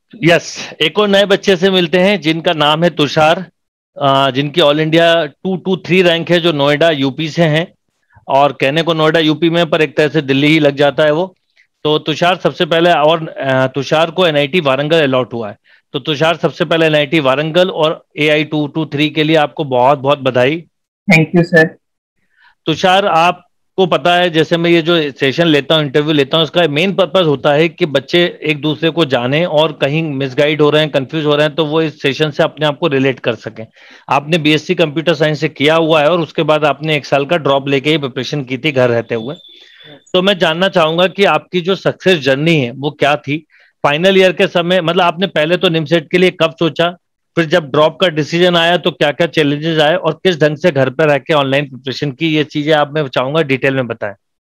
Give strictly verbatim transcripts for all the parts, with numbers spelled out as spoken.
Yes, एक और नए बच्चे से मिलते हैं जिनका नाम है तुषार, अ, जिनकी all India two two three rank है, जो नोएडा यूपी से हैं। और कहने को नोएडा यूपी में, पर एक तरह से दिल्ली ही लग जाता है वो। तो तुषार सबसे पहले, और अ, तुषार को एनआईटी वारंगल अलॉट हुआ है। तो तुषार सबसे पहले एनआईटी वारंगल और एआई टू टू थ्री के लिए आपको बहुत बहुत बधाई। Thank you sir. तुषार, आपको पता है, जैसे मैं ये जो सेशन लेता हूँ, इंटरव्यू लेता हूँ, उसका मेन पर्पस होता है कि बच्चे एक दूसरे को जाने, और कहीं मिसगाइड हो रहे हैं, कंफ्यूज हो रहे हैं, तो वो इस सेशन से अपने आप को रिलेट कर सकें। आपने बीएससी कंप्यूटर साइंस से किया हुआ है, और उसके बाद आपने एक साल का ड्रॉप लेके ही प्रिपरेशन की थी घर रहते हुए। तो मैं जानना चाहूंगा कि आपकी जो सक्सेस जर्नी है वो क्या थी फाइनल ईयर के समय। मतलब आपने पहले तो निमसेट के लिए कब सोचा, फिर जब ड्रॉप का डिसीजन आया तो क्या क्या चैलेंजेस आए, और किस ढंग से घर पर रह के ऑनलाइन प्रिपरेशन की, ये चीजें आप, मैं चाहूंगा डिटेल में बताएं।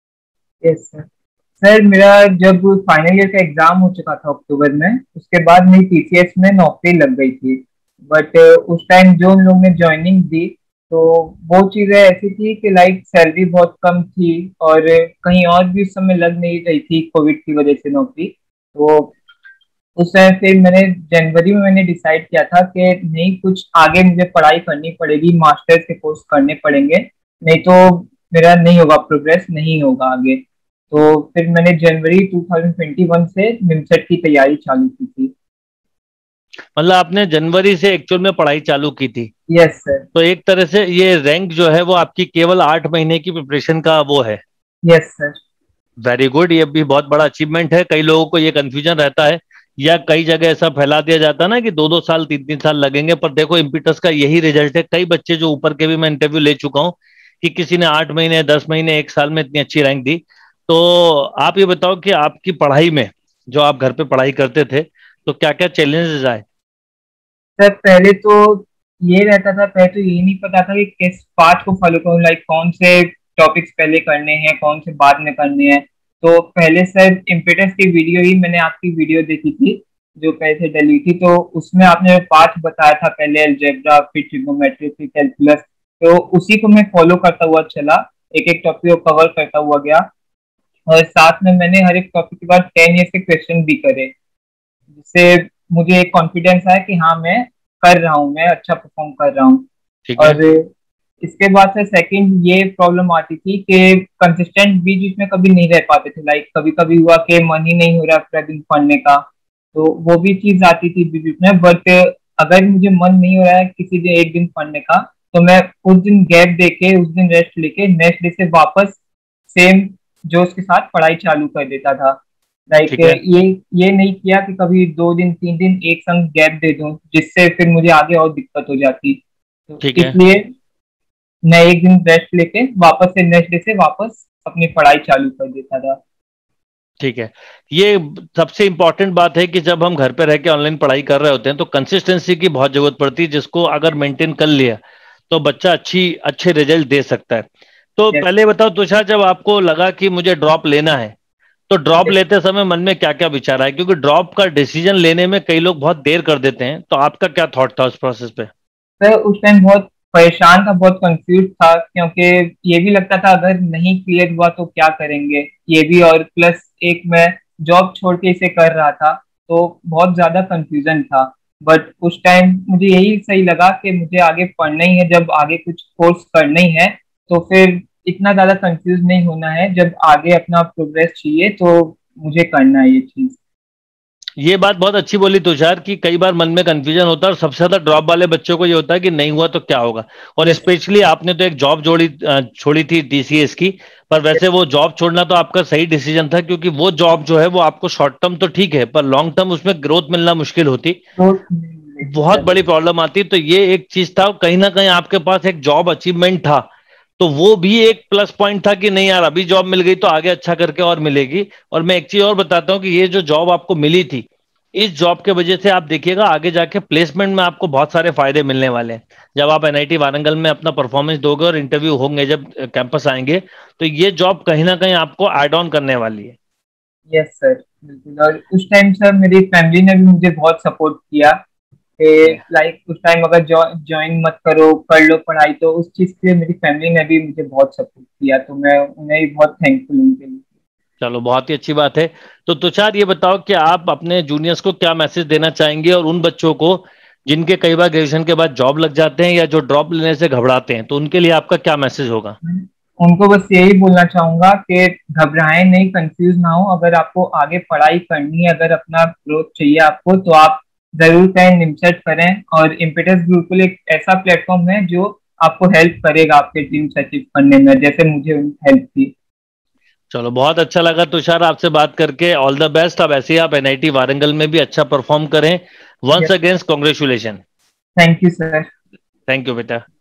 Yes sir. सर मेरा जब फाइनल ईयर का एग्जाम हो चुका था अक्टूबर में, उसके बाद मेरी टीसीएस में नौकरी लग गई थी। बट उस टाइम जो उन लोग ने ज्वाइनिंग दी, तो वो चीज़ें ऐसी थी कि लाइक सैलरी बहुत कम थी, और कहीं और भी उस समय लग नहीं रही थी कोविड की वजह से नौकरी। तो उस समय फिर मैंने जनवरी में मैंने डिसाइड किया था कि नहीं, कुछ आगे मुझे पढ़ाई करनी पड़ेगी, मास्टर्स के कोर्स करने पड़ेंगे, नहीं तो मेरा नहीं होगा, प्रोग्रेस नहीं होगा आगे। तो फिर मैंने जनवरी ट्वेंटी ट्वेंटी वन से निमसेट की तैयारी चालू की थी। मतलब आपने जनवरी से एक्चुअल में पढ़ाई चालू की थी। Yes sir. तो एक तरह से ये रैंक जो है वो आपकी केवल आठ महीने की प्रिपरेशन का वो है। Yes sir. वेरी गुड, ये भी बहुत बड़ा अचीवमेंट है। कई लोगों को ये कंफ्यूजन रहता है, या कई जगह ऐसा फैला दिया जाता है ना कि दो दो साल तीन तीन साल लगेंगे, पर देखो इम्पीटस का यही रिजल्ट है। कई बच्चे जो ऊपर के भी मैं इंटरव्यू ले चुका हूँ, कि किसी ने आठ महीने, दस महीने, एक साल में इतनी अच्छी रैंक दी। तो आप ये बताओ कि आपकी पढ़ाई में, जो आप घर पे पढ़ाई करते थे, तो क्या क्या चैलेंजेस आए। सर पहले तो ये रहता था, पहले तो ये नहीं पता था कि किस पार्ट को फॉलो करूँ, लाइक कौन से टॉपिक्स पहले करने हैं, कौन से बाद में करने हैं। तो पहले सर इम्पेटस की वीडियो ही मैंने आपकी वीडियो देखी थी, जो पहले से डली थी। तो उसमें आपने पार्ट बताया था, पहले अलजेब्रा, फिर ट्रिग्नोमेट्री, फिर कैलकुलस। तो उसी को मैं फॉलो करता हुआ चला, एक एक टॉपिक को कवर करता हुआ गया। और साथ में मैंने हर एक टॉपिक के बाद टेन ईयर्स के क्वेश्चन भी करे, जिससे मुझे एक कॉन्फिडेंस आया कि हाँ मैं कर रहा हूँ, मैं अच्छा परफॉर्म कर रहा हूँ। ठीक है। और इसके बाद से सेकंड ये प्रॉब्लम आती थी कि कंसिस्टेंट बीच बीच में कभी नहीं रह पाते थे, लाइक कभी कभी हुआ कि मन ही नहीं हो रहा पूरा दिन पढ़ने का, तो वो भी चीज आती थी बीच बीच में। बट अगर मुझे मन नहीं हो रहा है किसी दिन एक दिन पढ़ने का, तो मैं उस दिन गैप दे के, उस दिन रेस्ट लेके नेक्स्ट डे से वापस सेम जोश के साथ पढ़ाई चालू कर देता था। लाइक ठीक है। ये ये नहीं किया कि कभी दो दिन तीन दिन एक संग गैप दे दूं, जिससे फिर मुझे आगे और दिक्कत हो जाती। तो ठीक है। इसलिए मैं एक दिन रेस्ट लेके वापस से नेक्स्ट डे से वापस अपनी पढ़ाई चालू कर देता था। ठीक है। ये सबसे इंपॉर्टेंट बात है कि जब हम घर पे रह के ऑनलाइन पढ़ाई कर रहे होते हैं तो कंसिस्टेंसी की बहुत जरूरत पड़ती है, जिसको अगर मेंटेन कर लिया तो बच्चा अच्छी अच्छे रिजल्ट दे सकता है। तो यस। पहले बताओ तुषार, जब आपको लगा कि मुझे ड्रॉप लेना है, तो ड्रॉप यस लेते समय मन में क्या क्या विचार आए, क्योंकि ड्रॉप का डिसीजन लेने में कई लोग बहुत देर कर देते हैं, तो आपका क्या थॉट था उस प्रोसेस पे। सर, उस टाइम बहुत परेशान था, बहुत कंफ्यूज था, क्योंकि ये भी लगता था अगर नहीं क्लियर हुआ तो क्या करेंगे, ये भी। और प्लस एक मैं जॉब छोड़ के इसे कर रहा था, तो बहुत ज्यादा कंफ्यूजन था। बट उस टाइम मुझे यही सही लगा कि मुझे आगे पढ़ना ही है, जब आगे कुछ कोर्स करना ही है, तो फिर इतना ज्यादा कंफ्यूज नहीं होना है। जब आगे अपना प्रोग्रेस चाहिए तो मुझे करना है ये चीज। ये बात बहुत अच्छी बोली तुषार, कि कई बार मन में कंफ्यूजन होता है, और सबसे ज्यादा ड्रॉप वाले बच्चों को ये होता है कि नहीं हुआ तो क्या होगा। और यस। स्पेशली आपने तो एक जॉब जोड़ी अ, छोड़ी थी टीसीएस की। पर वैसे वो जॉब छोड़ना तो आपका सही डिसीजन था, क्योंकि वो जॉब जो है वो आपको शॉर्ट टर्म तो ठीक है, पर लॉन्ग टर्म उसमें ग्रोथ मिलना मुश्किल होती, तो नहीं मिले थी बहुत सर। बड़ी प्रॉब्लम आती। तो ये एक चीज था, कहीं ना कहीं आपके पास एक जॉब अचीवमेंट था, तो वो भी एक प्लस पॉइंट था कि नहीं यार, अभी जॉब मिल गई तो आगे अच्छा करके और मिलेगी। और मैं एक चीज और बताता हूँ कि ये जो जॉब आपको मिली थी, इस जॉब के वजह से आप देखिएगा आगे जाके प्लेसमेंट में आपको बहुत सारे फायदे मिलने वाले हैं। जब आप एनआईटी वारंगल में अपना परफॉर्मेंस दोगे और इंटरव्यू होंगे, जब कैंपस आएंगे, तो ये जॉब कहीं ना कहीं आपको एड ऑन करने वाली है। यस सर, बिल्कुल। और उस टाइम सर मेरी फैमिली ने भी मुझे बहुत सपोर्ट किया कि लाइक उस टाइम अगर ज्वाइन मत करो, कर लो पढ़ाई, तो उस चीज़ के लिए मेरी फैमिली ने भी मुझे बहुत सपोर्ट किया, तो मैं उन्हें भी बहुत थैंकफुल हूँ उनके लिए। चलो बहुत ही अच्छी बात है। तो तुषार ये बताओ कि आप अपने जूनियर्स को क्या मैसेज देना चाहेंगे, और उन बच्चों को जिनके कई बार ग्रेजुएशन के बाद जॉब लग जाते हैं या जो ड्रॉप लेने से घबराते हैं, तो उनके लिए आपका क्या मैसेज होगा? उनको बस यही बोलना चाहूंगा कि घबराएं नहीं, कंफ्यूज ना हो। अगर आपको आगे पढ़ाई करनी है, अगर अपना ग्रोथ चाहिए आपको, तो आप जरूर करें, निमसेट करें। और इम्पेटस गुरुकुल एक ऐसा प्लेटफॉर्म है जो आपको हेल्प करेगा आपके ड्रीम्स अचीव करने में, जैसे मुझे हेल्प की। चलो बहुत अच्छा लगा तुषार आपसे बात करके। All the best. अब ऐसे ही आप एनआईटी वारंगल में भी अच्छा परफॉर्म करें। Once yes, against congratulation. Thank you sir. Thank you बेटा।